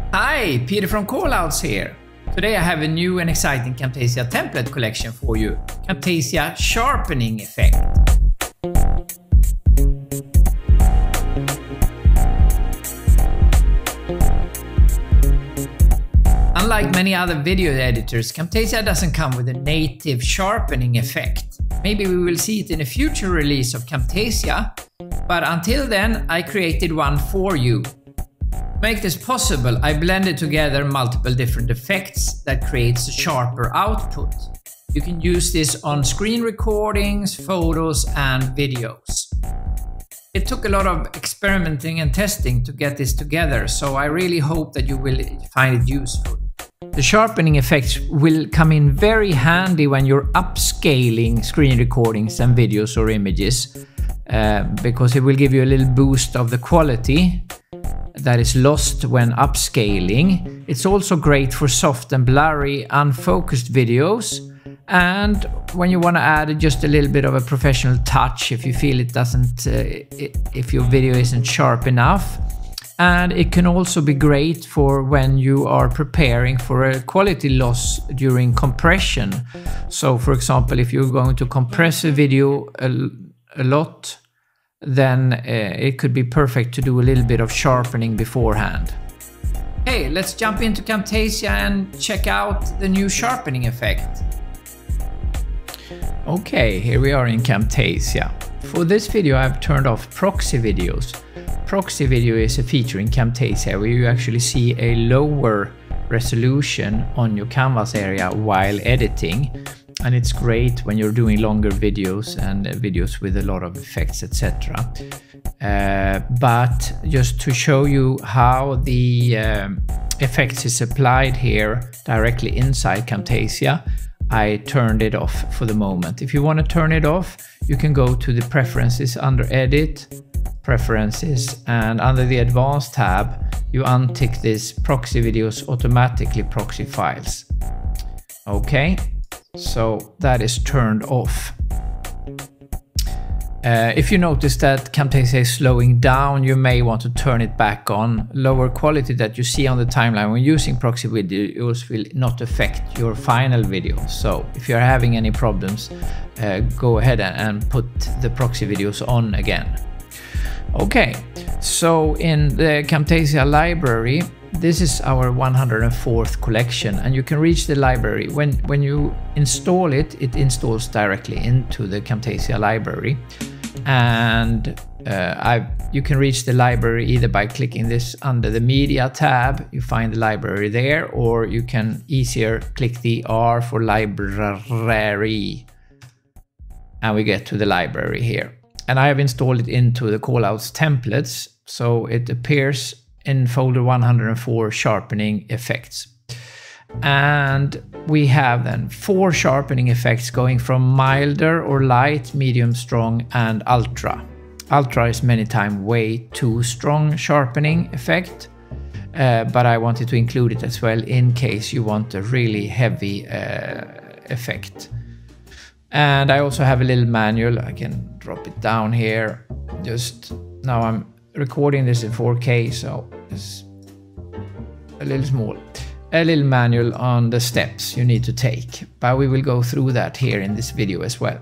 Hi, Peter from Callouts here. Today I have a new and exciting Camtasia template collection for you, Camtasia Sharpening Effect. Unlike many other video editors, Camtasia doesn't come with a native sharpening effect. Maybe we will see it in a future release of Camtasia, but until then I created one for you. To make this possible, I blended together multiple different effects that creates a sharper output. You can use this on screen recordings, photos and videos. It took a lot of experimenting and testing to get this together, so I really hope that you will find it useful. The sharpening effects will come in very handy when you're upscaling screen recordings and videos or images, because it will give you a little boost of the quality that is lost when upscaling. It's also great for soft and blurry, unfocused videos, and when you want to add just a little bit of a professional touch if you feel it doesn't, if your video isn't sharp enough. And it can also be great for when you are preparing for a quality loss during compression. So for example, if you're going to compress a video a lot, then it could be perfect to do a little bit of sharpening beforehand. Hey, let's jump into Camtasia and check out the new sharpening effect. Okay, here we are in Camtasia. For this video I've turned off proxy videos. Proxy video is a feature in Camtasia where you actually see a lower resolution on your canvas area while editing. And it's great when you're doing longer videos and videos with a lot of effects, etc. But just to show you how the effects is applied here directly inside Camtasia, I turned it off for the moment. If you want to turn it off, you can go to the preferences under Edit, Preferences, and under the Advanced tab, you untick this Proxy Videos Automatically Proxy Files. Okay. So that is turned off. If you notice that Camtasia is slowing down, you may want to turn it back on. Lower quality that you see on the timeline when using proxy videos will not affect your final video. So if you're having any problems, go ahead and put the proxy videos on again. Okay, so in the Camtasia library, this is our 104th collection, and you can reach the library. When you install it, it installs directly into the Camtasia library. And you can reach the library either by clicking this under the Media tab, you find the library there, or you can easier click the R for library, and we get to the library here. And I have installed it into the Callouts templates, so it appears in folder 104 sharpening effects. And we have then 4 sharpening effects going from milder or light, medium, strong and ultra. Ultra is many times way too strong sharpening effect, but I wanted to include it as well in case you want a really heavy effect. And I also have a little manual. I can drop it down here. Just now I'm recording this in 4K, so it's a little small. A little manual on the steps you need to take, but we will go through that here in this video as well.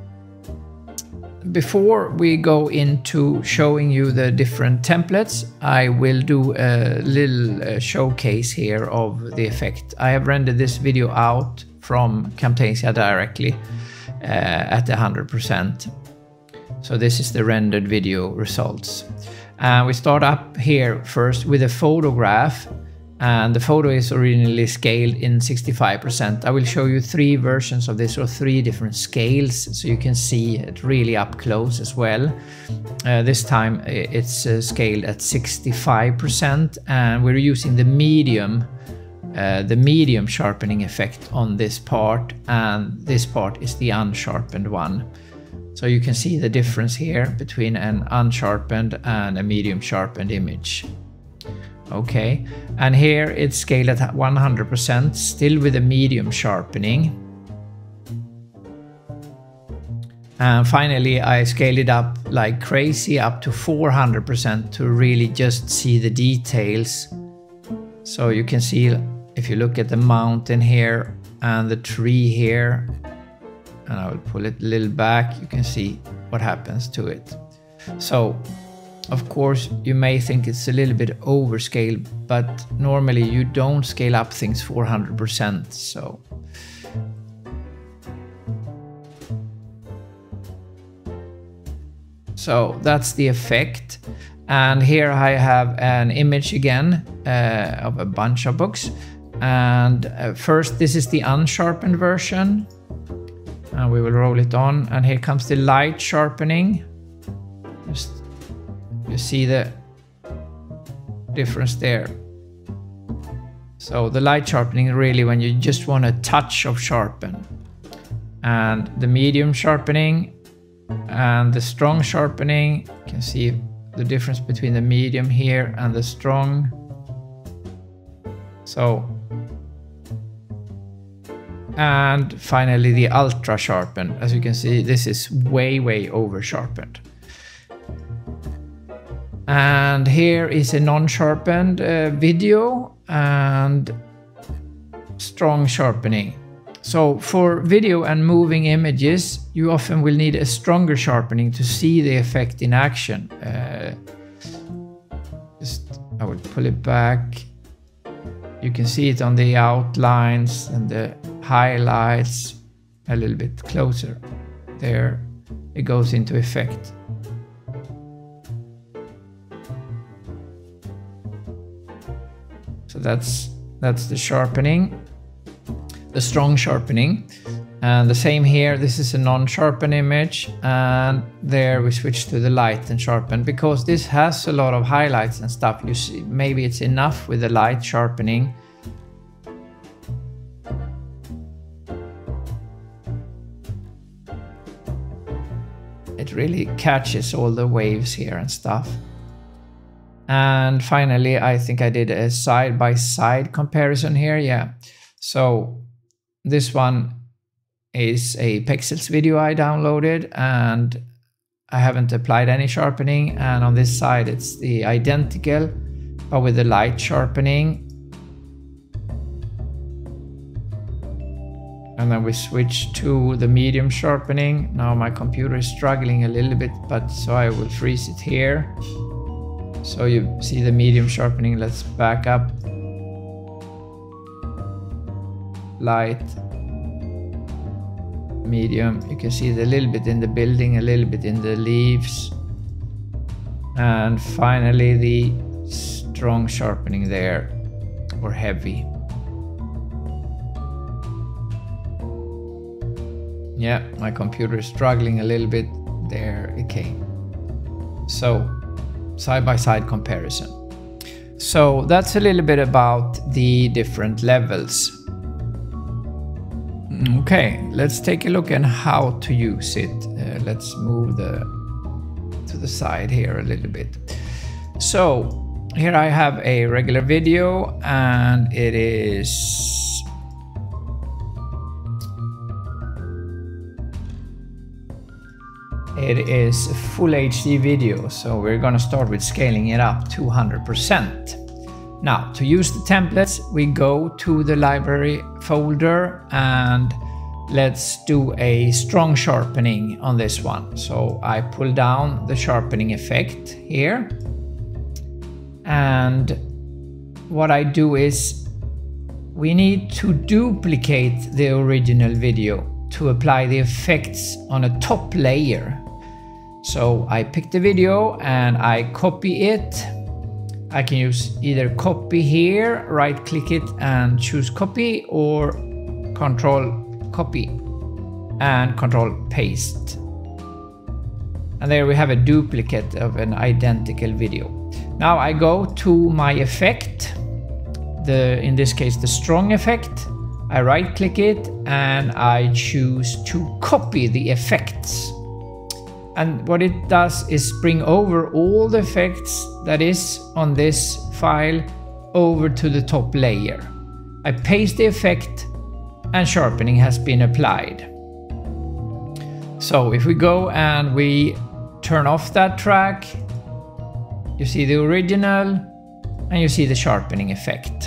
Before we go into showing you the different templates, I will do a little showcase here of the effect. I have rendered this video out from Camtasia directly at 100%. So this is the rendered video results. And we start up here first with a photograph, and the photo is originally scaled in 65%. I will show you 3 versions of this, or 3 different scales, so you can see it really up close as well. This time it's scaled at 65%, and we're using the medium sharpening effect on this part, and this part is the unsharpened one. So you can see the difference here between an unsharpened and a medium sharpened image. Okay, and here it's scaled at 100%, still with a medium sharpening. And finally I scaled it up like crazy up to 400% to really just see the details So you can see, if you look at the mountain here and the tree here, and I will pull it a little back, you can see what happens to it. So of course you may think it's a little bit overscaled, but normally you don't scale up things 400%. So that's the effect. And here I have an image again of a bunch of books. And first, this is the unsharpened version. And we will roll it on. And here comes the light sharpening. Just, you see the difference there. So the light sharpening really when you just want a touch of sharpen. And the medium sharpening and the strong sharpening, you can see the difference between the medium here and the strong. So, and finally the ultra sharpened. As you can see, this is way over sharpened. And here is a non-sharpened video and strong sharpening. So for video and moving images, you often will need a stronger sharpening to see the effect in action. I will pull it back. You can see it on the outlines and the highlights a little bit closer. There, it goes into effect. So that's the sharpening. The strong sharpening, and the same here. This is a non-sharpened image, and there we switch to the light and sharpen because this has a lot of highlights and stuff. You see, maybe it's enough with the light sharpening. It really catches all the waves here and stuff. And finally, I think I did a side-by-side comparison here. Yeah, so this one is a Pexels video I downloaded, and I haven't applied any sharpening. And on this side, it's the identical, but with the light sharpening. And then we switch to the medium sharpening. Now my computer is struggling a little bit, but so I will freeze it here. So you see the medium sharpening. Let's back up. Light, medium. You can see a little bit in the building, a little bit in the leaves, and finally the strong sharpening there, or heavy. Yeah, my computer is struggling a little bit. There it came. So side-by-side comparison. So that's a little bit about the different levels. Okay, let's take a look at how to use it. Let's move to the side here a little bit. So here I have a regular video, and it is a full HD video. So we're gonna start with scaling it up to 100%. Now, to use the templates, we go to the library folder and let's do a strong sharpening on this one. So I pull down the sharpening effect here. And what I do is we need to duplicate the original video to apply the effects on a top layer. So I pick the video and I copy it. I can use either copy here, right click it and choose copy, or control copy and control paste. And there we have a duplicate of an identical video. Now I go to my effect, in this case the strong effect. I right click it and I choose to copy the effects. And what it does is bring over all the effects that is on this file over to the top layer. I paste the effect and sharpening has been applied. So if we go and we turn off that track, you see the original, and you see the sharpening effect.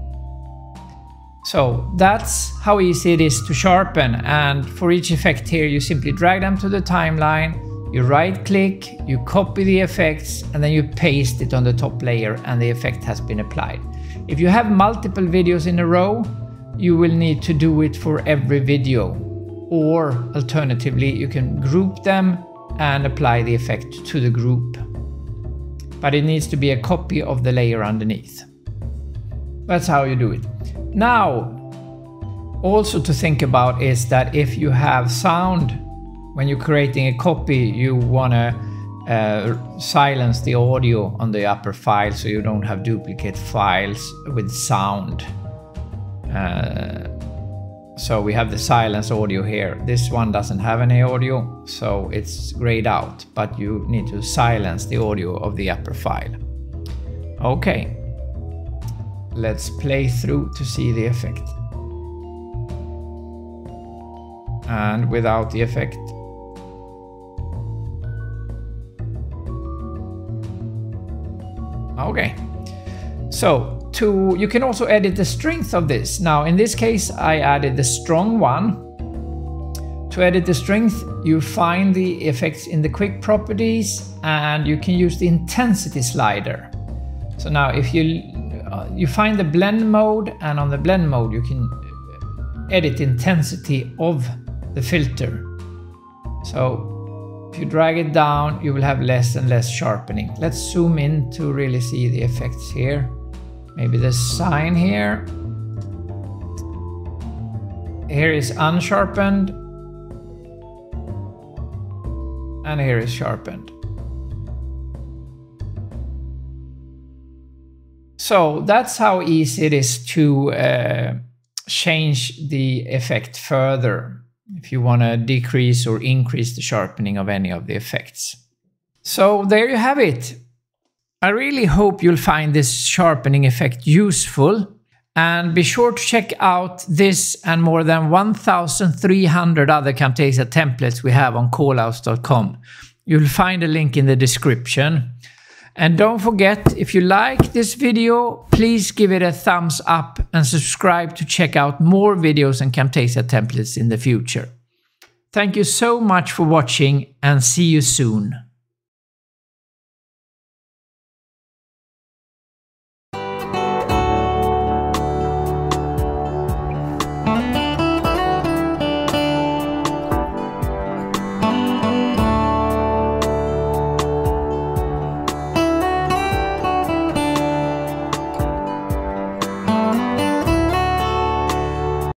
So that's how easy it is to sharpen, and for each effect here you simply drag them to the timeline, you right click, you copy the effects, and then you paste it on the top layer and the effect has been applied. If you have multiple videos in a row, you will need to do it for every video, or alternatively you can group them and apply the effect to the group. But it needs to be a copy of the layer underneath. That's how you do it. Now, also to think about is that if you have sound, when you're creating a copy, you want to silence the audio on the upper file so you don't have duplicate files with sound. So we have the silence audio here. This one doesn't have any audio, so it's grayed out, but you need to silence the audio of the upper file. Okay, let's play through to see the effect. And without the effect. Okay, so you can also edit the strength of this. Now in this case I added the strong one. To edit the strength, you find the effects in the quick properties and you can use the intensity slider. So now if you find the blend mode, and on the blend mode you can edit intensity of the filter. So if you drag it down, you will have less and less sharpening. Let's zoom in to really see the effects here. Maybe the sign here. Here is unsharpened. And here is sharpened. So that's how easy it is to change the effect further if you want to decrease or increase the sharpening of any of the effects. So there you have it. I really hope you'll find this sharpening effect useful, and be sure to check out this and more than 1,300 other Camtasia templates we have on callouts.com. You'll find a link in the description. And don't forget, if you like this video, please give it a thumbs up and subscribe to check out more videos and Camtasia templates in the future. Thank you so much for watching, and see you soon.